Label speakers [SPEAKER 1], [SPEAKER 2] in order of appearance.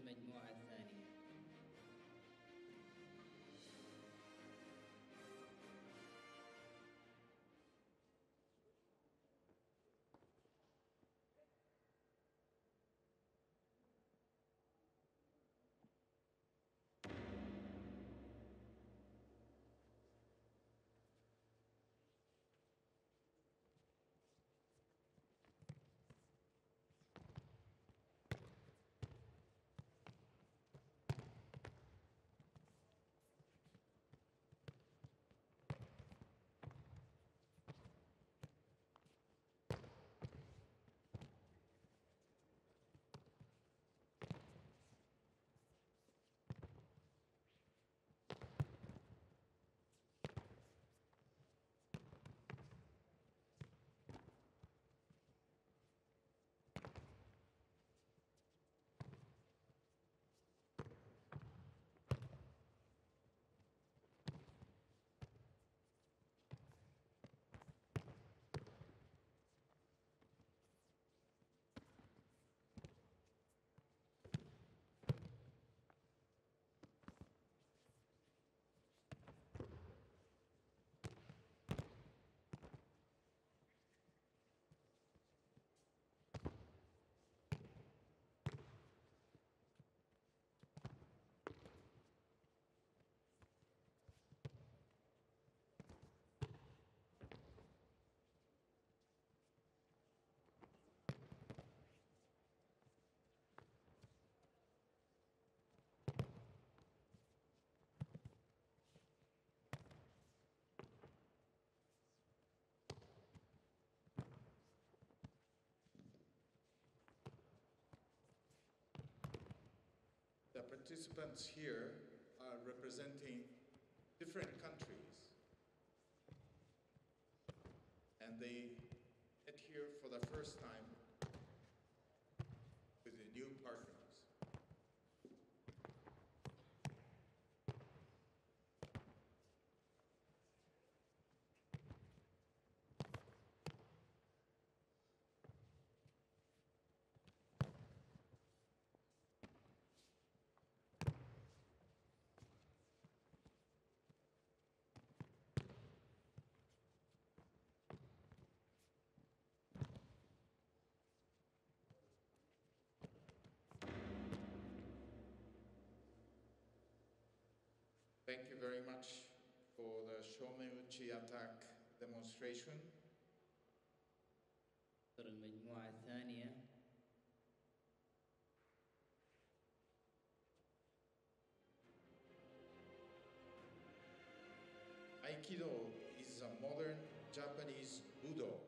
[SPEAKER 1] المجموعة الثانية.
[SPEAKER 2] The participants here are representing different countries, and they met here for the first time with the new partners. Thank you very much for the shomenuchi attack demonstration.
[SPEAKER 1] المجموعة الثانية.
[SPEAKER 2] Aikido is a modern Japanese Budo.